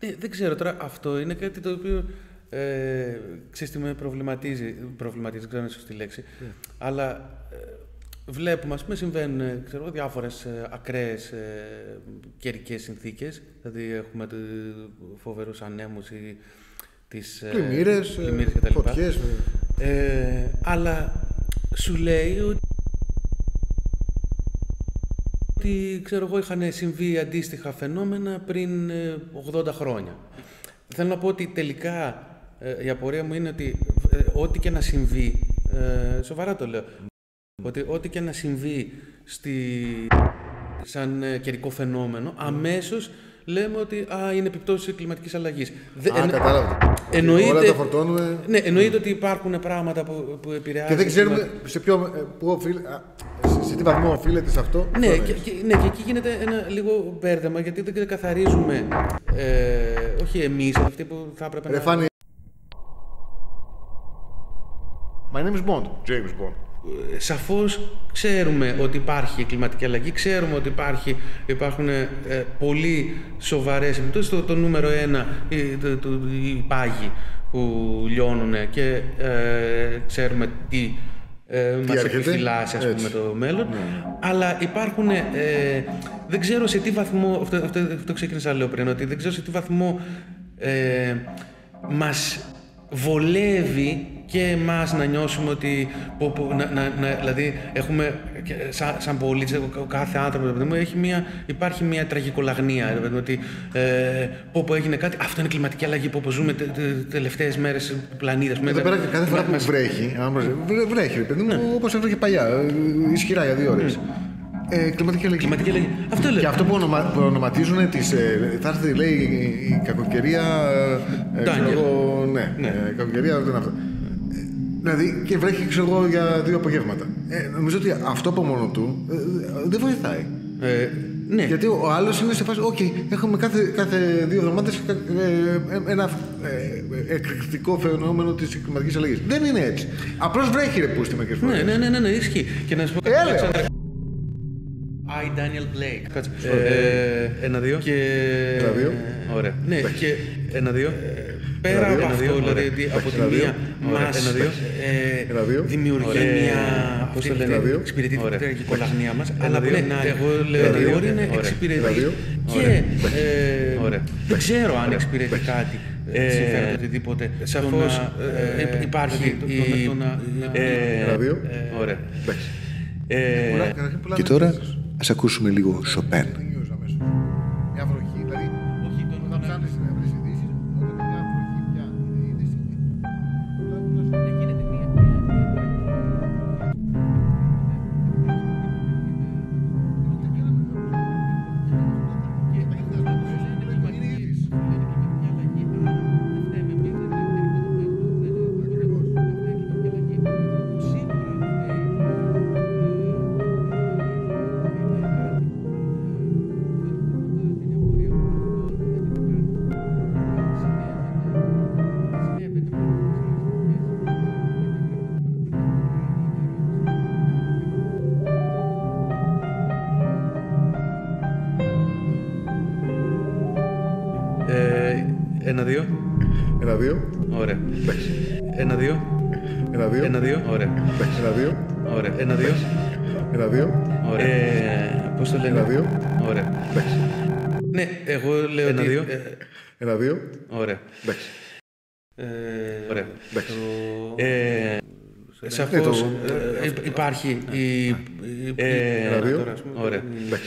Δεν ξέρω τώρα, αυτό είναι κάτι το οποίο ξέρεις τι με προβληματίζει, δεν ξέρω αν είναι σωστή λέξη, αλλά βλέπουμε, ας πούμε, συμβαίνουν διάφορες ακραίες καιρικές συνθήκες, δηλαδή έχουμε φοβερούς ανέμους ή τις πλημμύρες κτλ. Φωτιές. Αλλά σου λέει ότι ξέρω εγώ είχαν συμβεί αντίστοιχα φαινόμενα πριν 80 χρόνια. Θέλω να πω ότι τελικά η απορία μου είναι ότι ό,τι και να συμβεί, σοβαρά το λέω, ότι ό,τι και να συμβεί σαν καιρικό φαινόμενο, αμέσως λέμε ότι είναι επιπτώσεις κλιματικής αλλαγής. Κατάλαβα. Όλα τα φορτώνουμε. Ναι, εννοείται ότι υπάρχουν πράγματα που επηρεάζουν. Και δεν ξέρουμε σε τι βαθμό οφείλεται σε αυτό. Ναι, και εκεί γίνεται ένα λίγο μπέρδεμα, γιατί δεν ξεκαθαρίζουμε, όχι εμείς, αυτοί που θα έπρεπε να... Φάνη. My name is Bond, James Bond. Σαφώς ξέρουμε ότι υπάρχει κλιματική αλλαγή, ξέρουμε ότι υπάρχουν πολύ σοβαρές επιπτώσεις. Το νούμερο 1, οι πάγοι που λιώνουν και ξέρουμε τι μας επιφυλάσσει, ας πούμε, το μέλλον. Αλλά υπάρχουν, δεν ξέρω σε τι βαθμό, αυτό ξεκίνησα να λέω πριν, ότι δεν ξέρω σε τι βαθμό μας βολεύει και εμάς να νιώσουμε ότι δηλαδή έχουμε σαν πολίτες, ο κάθε άνθρωπος υπάρχει μια τραγικολαγνία, ότι έγινε κάτι, αυτό είναι κλιματική αλλαγή που ζούμε τελευταίες μέρες πλανήτες. Εδώ πέρα κάθε φορά που βρέχει, παιδί μου, όπως έβρεχε παλιά, ισχυρά για 2 ώρες. Κλιματική αλλαγή. Αυτό λέω. Και αυτό που ονοματίζουν θα έρθει, λέει, η κακοκαιρία. Η κακοκαιρία δεν είναι αυτό. Δηλαδή και βρέχει, ξέρω εγώ, για 2 απογεύματα. Νομίζω ότι αυτό από μόνο του δεν βοηθάει. Ναι. Γιατί ο άλλος είναι σε φάση, έχουμε κάθε 2 εβδομάδες ένα εκρηκτικό φαινόμενο της κλιματικής αλλαγής. Δεν είναι έτσι. Απλώς βρέχει, ρε πούστη μερικές φορές. Ναι, ισχύει. Και να σου πω κάτι. I Daniel Blake. Κάτσε. 1-2. Και... 1-2. Ωραία. Ναι, και 1-2. Πέρα από αυτό, δηλαδή από τη μία μας δημιουργεί μια, πώς το λένε, εξυπηρετεί την τραγικολαγνία μας, αλλά από την άλλη, εγώ λέω ότι μπορεί να εξυπηρετεί και δεν ξέρω αν εξυπηρετεί κάτι, συμφέρον οτιδήποτε. Σαφώς υπάρχει Ωραία. Και τώρα ας ακούσουμε λίγο Σοπέν. Μια βροχή, δηλαδή, όταν ψάχνεις να βρεις ειδήσεις, όταν μια βροχή πια είναι είδηση, γίνεται μια... Ένα-δύο. Ωραία. 1-2. 1-2. Ωραία. 1-2. Ωραία. Πώς το λένε? 1-2. Ωραία. Ναι, εγώ λέω 1-2. 1-2. Ωραία. Ωραία. Σαφώς υπάρχει η... 1-2. Ωραία.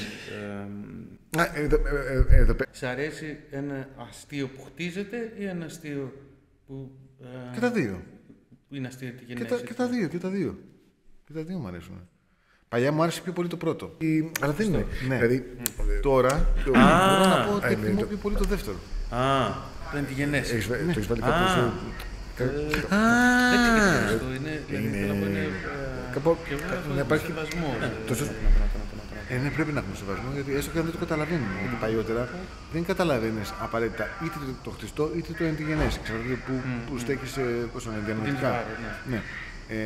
Σ' αρέσει ένα αστείο που χτίζεται ή ένα αστείο που... Και τα δύο. Που είναι αστείο τη γενέση? Και τα δύο μου αρέσουν. Παλιά μου άρεσε πιο πολύ το πρώτο. Αλλά δεν είναι. Δηλαδή, τώρα μπορώ να πω ότι εκτιμώ πιο πολύ το δεύτερο. Το είναι τη γενέση. Το έχεις βάλει κάπου στο... Δεν είναι αυτό. Να υπάρχει σεβασμό. Ναι, πρέπει να έχουμε σεβασμό, γιατί έστω και αν δεν το καταλαβαίνουμε. Γιατί παλιότερα δεν καταλαβαίνεις απαραίτητα είτε το χτιστό είτε το εντυγενές. Ξέρετε που στέκεις διανοητικά. Ναι.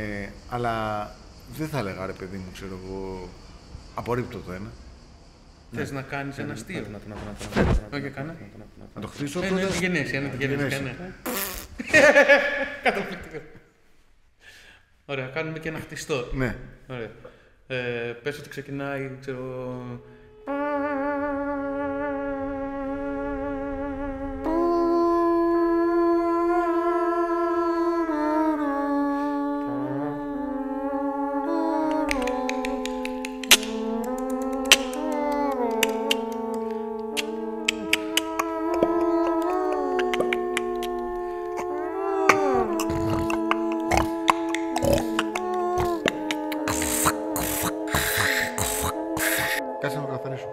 Αλλά δεν θα έλεγα, ρε παιδί μου, ξέρω εγώ, απορρίπτω το ένα. Θες να κάνεις ένα αστείο? Όχι, κάνε. Να το χτίσω Ναι, πρώτα. τη γενέσια, ναι. Καταπληκτικό. Ωραία, κάνουμε και ένα χτιστό. Ναι. Ωραία. Πες ότι ξεκινάει, ξέρω... Κάτσε να το καθαρίσω.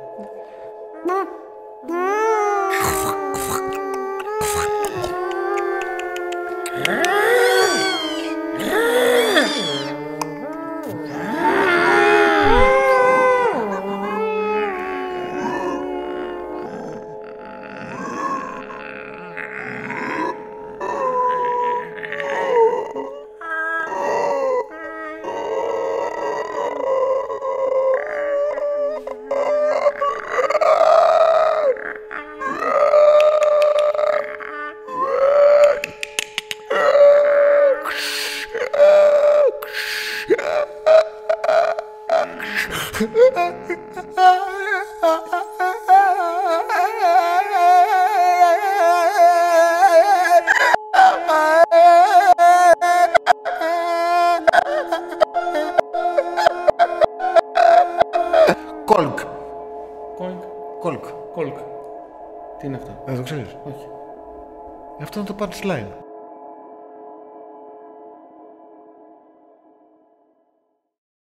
Κόλκ. Κόλκ. Κόλκ. Κόλκ. Τι είναι αυτό? Δεν το ξέρεις. Όχι. Αυτό είναι το punchline.